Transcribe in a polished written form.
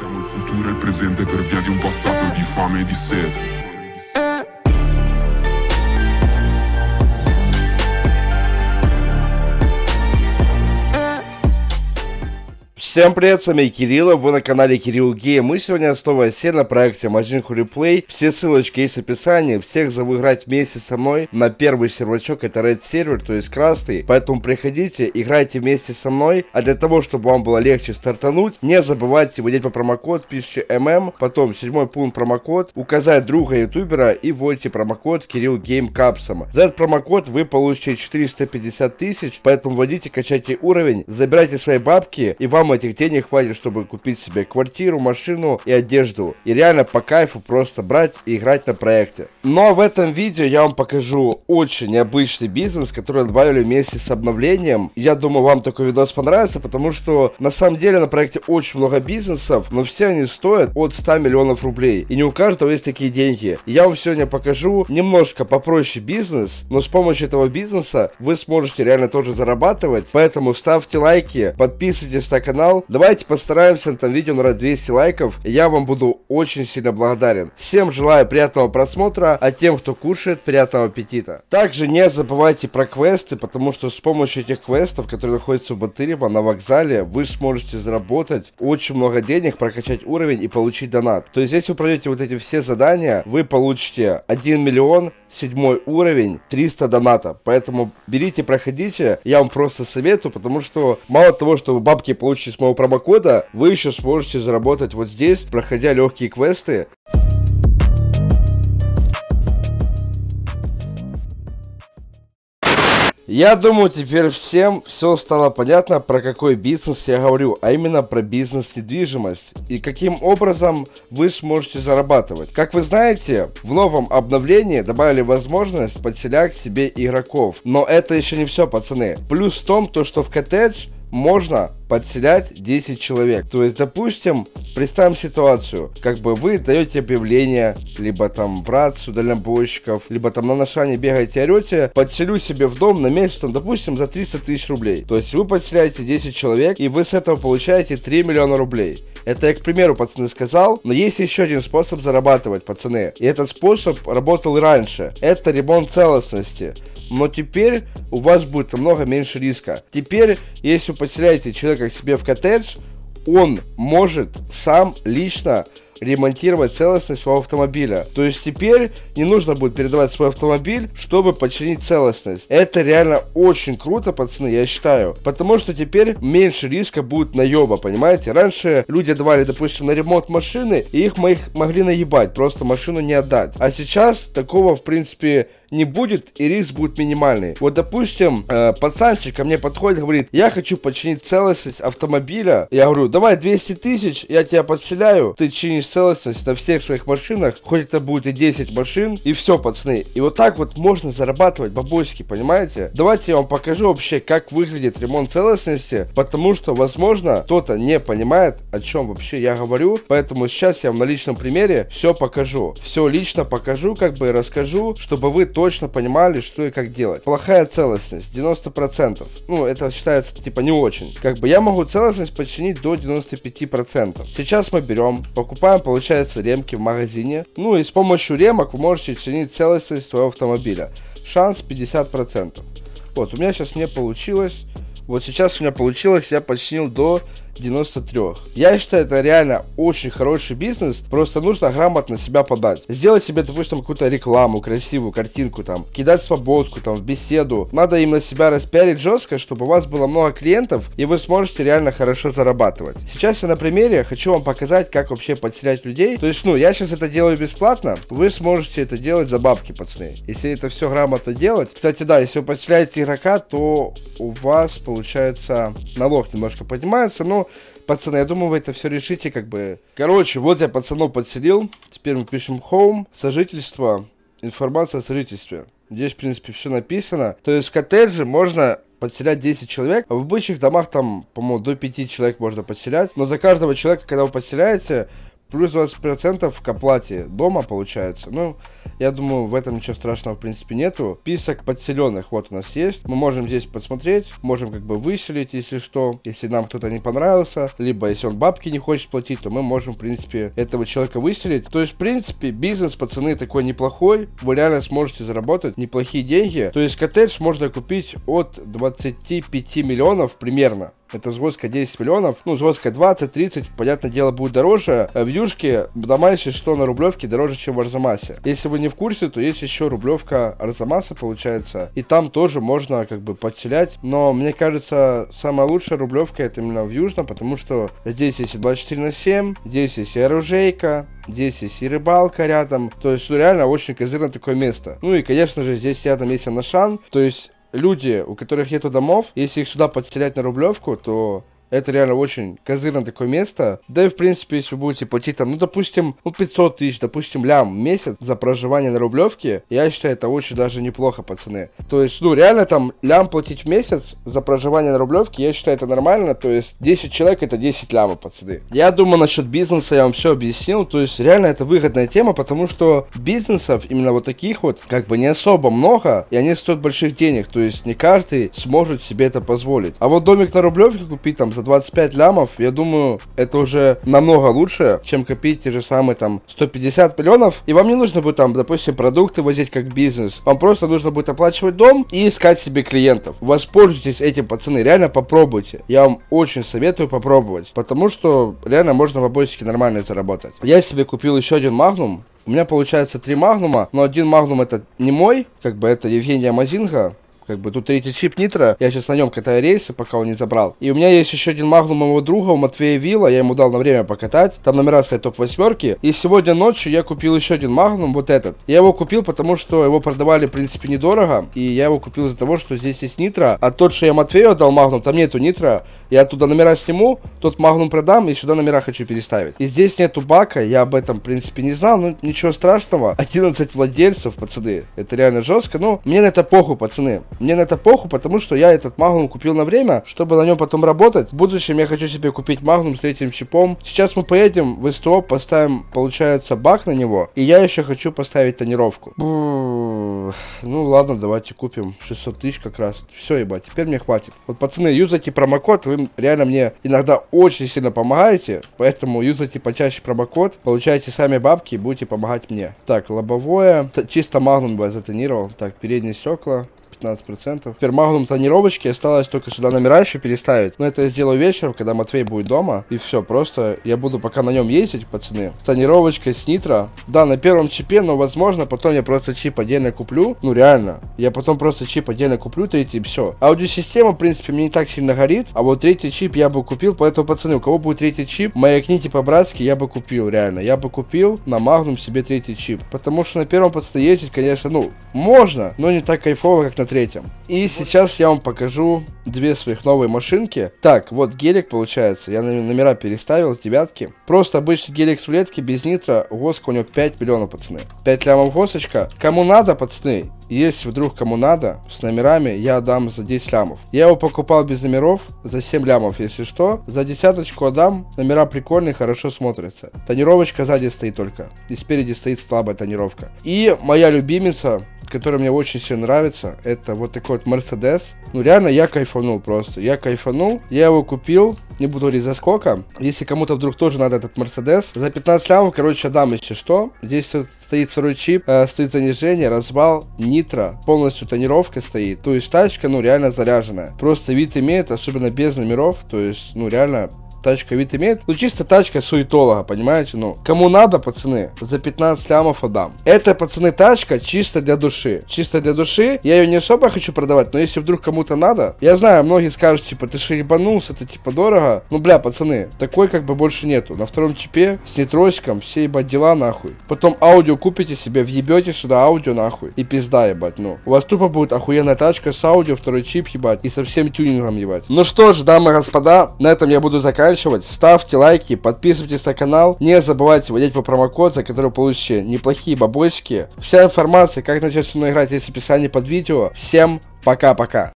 Siamo il futuro e il presente per via di un passato di fame e di sete. Всем привет, с вами Кирилл, вы на канале Кирилл Гейм. Мы сегодня снова сели на проекте Majinhu Replay. Все ссылочки есть в описании. Всех зову играть вместе со мной на первый сервачок, это Red сервер, то есть красный. Поэтому приходите, играйте вместе со мной. А для того, чтобы вам было легче стартануть, не забывайте вводить по промокод, пишите ММ, потом 7 пункт промокод, указать друга ютубера и вводите промокод Кирилл Гейм капсом. За этот промокод вы получите 450 тысяч, поэтому вводите, качайте уровень, забирайте свои бабки, и вам этих денег хватит, чтобы купить себе квартиру, машину и одежду. И реально по кайфу просто брать и играть на проекте. Но в этом видео я вам покажу очень необычный бизнес, который добавили вместе с обновлением. Я думаю, вам такой видос понравится, потому что на самом деле на проекте очень много бизнесов, но все они стоят от 100 миллионов рублей. И не у каждого есть такие деньги. И я вам сегодня покажу немножко попроще бизнес, но с помощью этого бизнеса вы сможете реально тоже зарабатывать. Поэтому ставьте лайки, подписывайтесь на канал. Давайте постараемся на этом видео набрать 200 лайков, и я вам буду очень сильно благодарен. Всем желаю приятного просмотра, а тем, кто кушает, приятного аппетита. Также не забывайте про квесты, потому что с помощью этих квестов, которые находятся в Батырево на вокзале, вы сможете заработать очень много денег, прокачать уровень и получить донат. То есть, если вы пройдете вот эти все задания, вы получите 1 миллион, 7 уровень, 300 доната. Поэтому берите, проходите, я вам просто советую, потому что мало того, что вы бабки получите с моего промокода, вы еще сможете заработать вот здесь, проходя легкие квесты. Я думаю, теперь всем все стало понятно, про какой бизнес я говорю, а именно про бизнес-недвижимость и каким образом вы сможете зарабатывать. Как вы знаете, в новом обновлении добавили возможность подселять себе игроков, но это еще не все, пацаны. Плюс в том, что в коттедж можно подселять 10 человек. То есть, допустим, представим ситуацию, как бы вы даете объявление, либо там в рацию дальнобойщиков, либо там на Нашане бегаете, орете, подселю себе в дом на месяц, там, допустим, за 300 тысяч рублей. То есть, вы подселяете 10 человек, и вы с этого получаете 3 миллиона рублей. Это я, к примеру, пацаны, сказал, но есть еще один способ зарабатывать, пацаны. И этот способ работал и раньше. Это ремонт целостности. Но теперь у вас будет намного меньше риска. Теперь, если вы подселяете человека к себе в коттедж, он может сам лично ремонтировать целостность своего автомобиля. То есть теперь не нужно будет передавать свой автомобиль, чтобы починить целостность. Это реально очень круто, пацаны, я считаю. Потому что теперь меньше риска будет наеба, понимаете? Раньше люди давали, допустим, на ремонт машины, и их могли наебать, просто машину не отдать. А сейчас такого, в принципе, не будет, и риск будет минимальный. Вот, допустим, пацанчик ко мне подходит, говорит, я хочу починить целостность автомобиля. Я говорю, давай 200 тысяч, я тебя подселяю, ты чинишь целостность на всех своих машинах, хоть это будет и 10 машин, и все, пацаны. И вот так вот можно зарабатывать бабосики, понимаете? Давайте я вам покажу вообще, как выглядит ремонт целостности, потому что, возможно, кто-то не понимает, о чем вообще я говорю, поэтому сейчас я вам на личном примере все покажу. Все лично покажу, как бы расскажу, чтобы вы точно понимали, что и как делать. Плохая целостность, 90%. Ну, это считается, типа, не очень. Как бы я могу целостность починить до 95%. Сейчас мы берем, покупаем, получается, ремки в магазине. Ну, и с помощью ремок вы можете чинить целостность своего автомобиля. Шанс 50%. Вот, у меня сейчас не получилось. Вот сейчас у меня получилось, я починил до 93. Я считаю, это реально очень хороший бизнес, просто нужно грамотно себя подать. Сделать себе, допустим, какую-то рекламу, красивую картинку, там, кидать свободку, там, в беседу. Надо именно себя распиарить жестко, чтобы у вас было много клиентов, и вы сможете реально хорошо зарабатывать. Сейчас я на примере хочу вам показать, как вообще подселять людей. То есть, ну, я сейчас это делаю бесплатно, вы сможете это делать за бабки, пацаны. Если это все грамотно делать. Кстати, да, если вы подселяете игрока, то у вас, получается, налог немножко поднимается, но пацаны, я думаю, вы это все решите, как бы. Короче, вот я пацанов подселил. Теперь мы пишем home, сожительство, информация о сожительстве. Здесь, в принципе, все написано. То есть в коттедже можно подселять 10 человек, а в обычных домах там, по-моему, до 5 человек можно подселять. Но за каждого человека, когда вы подселяете, плюс 20% к оплате дома получается. Ну, я думаю, в этом ничего страшного в принципе нету. Список подселенных вот у нас есть. Мы можем здесь посмотреть, можем как бы выселить, если что. Если нам кто-то не понравился, либо если он бабки не хочет платить, то мы можем в принципе этого человека выселить. То есть в принципе бизнес, пацаны, такой неплохой. Вы реально сможете заработать неплохие деньги. То есть коттедж можно купить от 25 миллионов примерно. Это с Госка 10 миллионов, ну, с Госка 20-30, понятное дело, будет дороже. В Юшке дома, если что, на Рублевке дороже, чем в Арзамасе. Если вы не в курсе, то есть еще Рублевка Арзамаса, получается. И там тоже можно, как бы, подселять. Но, мне кажется, самая лучшая Рублевка это именно в Южном, потому что здесь есть и 24/7, здесь есть и оружейка, здесь есть и рыбалка рядом. То есть, ну, реально очень козырное такое место. Ну, и, конечно же, здесь рядом есть Анашан, то есть люди, у которых нету домов, если их сюда подселять на Рублевку, то это реально очень козырное такое место. Да и в принципе, если вы будете платить там, ну допустим, 500 тысяч, допустим, лям в месяц за проживание на Рублевке, я считаю, это очень даже неплохо, пацаны. То есть, ну реально там лям платить в месяц за проживание на Рублевке, я считаю, это нормально. То есть 10 человек это 10 лямов, пацаны. Я думаю, насчет бизнеса я вам все объяснил. То есть реально это выгодная тема, потому что бизнесов именно вот таких вот как бы не особо много, и они стоят больших денег. То есть не каждый сможет себе это позволить. А вот домик на Рублевке купить там за 25 лямов, я думаю, это уже намного лучше, чем копить те же самые там 150 миллионов. И вам не нужно будет там, допустим, продукты возить как бизнес. Вам просто нужно будет оплачивать дом и искать себе клиентов. Воспользуйтесь этим, пацаны, реально попробуйте. Я вам очень советую попробовать, потому что реально можно в бабосике нормально заработать. Я себе купил еще один Магнум. У меня получается 3 Магнума, но один Магнум это не мой, как бы это Евгения Мазинга. Как бы тут третий чип Нитро, я сейчас на нем катаю рейсы, пока он не забрал. И у меня есть еще один Магнум моего друга, у Матвея Вилла, я ему дал на время покатать. Там номера стоят топ-8. И сегодня ночью я купил еще один Магнум, вот этот. Я его купил, потому что его продавали, в принципе, недорого. И я его купил из-за того, что здесь есть Нитро. А тот, что я Матвею дал Магнум, там нету Нитро. Я оттуда номера сниму, тот Магнум продам и сюда номера хочу переставить. И здесь нету бака, я об этом, в принципе, не знал, но ничего страшного. 11 владельцев, пацаны, это реально жестко. Но мне на это похуй, пацаны. Мне на это похуй, потому что я этот Магнум купил на время, чтобы на нем потом работать. В будущем я хочу себе купить Магнум с третьим чипом. Сейчас мы поедем в СТО, поставим, получается, бак на него. И я еще хочу поставить тонировку. Ну ладно, давайте купим 600 тысяч как раз. Все, ебать, теперь мне хватит. Вот, пацаны, юзайте промокод, вы реально мне иногда очень сильно помогаете. Поэтому юзайте почаще промокод, получайте сами бабки и будете помогать мне. Так, лобовое. Чисто Магнум бы я затонировал. Так, передние стекла. 15%. Теперь Магнум тонировочки, осталось только сюда номера еще переставить. Но это я сделаю вечером, когда Матвей будет дома. И все, просто я буду пока на нем ездить, пацаны. С тонировочкой, с Нитро. Да, на первом чипе, но возможно потом я просто чип отдельно куплю. Ну реально. Я потом просто чип отдельно куплю, третий, и все. Аудиосистема, в принципе, мне не так сильно горит. А вот третий чип я бы купил. Поэтому, пацаны, у кого будет третий чип, маякните по-братски, я бы купил, реально. Я бы купил на Магнум себе третий чип. Потому что на первом, пацаны, ездить, конечно, ну, можно, но не так кайфово, как на третьем. И сейчас я вам покажу две своих новые машинки. Так, вот гелик получается. Я номера переставил с 9. Просто обычный гелик с рулетки без нитро. Госка у него 5 миллионов, пацаны. 5 лямов госочка. Кому надо, пацаны, если вдруг кому надо, с номерами я отдам за 10 лямов. Я его покупал без номеров за 7 лямов, если что. За десяточку отдам. Номера прикольные, хорошо смотрятся. Тонировочка сзади стоит только. И спереди стоит слабая тонировка. И моя любимица, которая мне очень сильно нравится, это вот такой вот Мерседес. Ну реально я кайфанул просто. Я кайфанул. Я его купил. Не буду говорить за сколько. Если кому-то вдруг тоже надо этот Мерседес. За 15 лямов, короче, отдам, если что. Здесь стоит второй чип. Стоит занижение, развал, нитро. Полностью тонировка стоит. То есть тачка, ну реально заряженная. Просто вид имеет, особенно без номеров. То есть, ну реально... Тачка вид имеет. Ну, чисто тачка суетолога, понимаете? Ну, кому надо, пацаны, за 15 лямов отдам. Это, пацаны, тачка чисто для души. Чисто для души. Я ее не особо хочу продавать, но если вдруг кому-то надо... Я знаю, многие скажут, типа, ты что, ебанулся, это, типа, дорого. Ну, бля, пацаны, такой, как бы, больше нету. На втором чипе, с нитросиком, все, ебать, дела, нахуй. Потом аудио купите себе, въебете сюда аудио, нахуй. И пизда, ебать, ну. У вас тупо будет охуенная тачка с аудио, второй чип, ебать. И со всем тюнингом, ебать. Ну что ж, дамы и господа, на этом я буду заканчивать. Ставьте лайки, подписывайтесь на канал. Не забывайте вводить по промокод, за который получите неплохие бабосики. Вся информация, как начать со мной играть, есть в описании под видео. Всем пока-пока.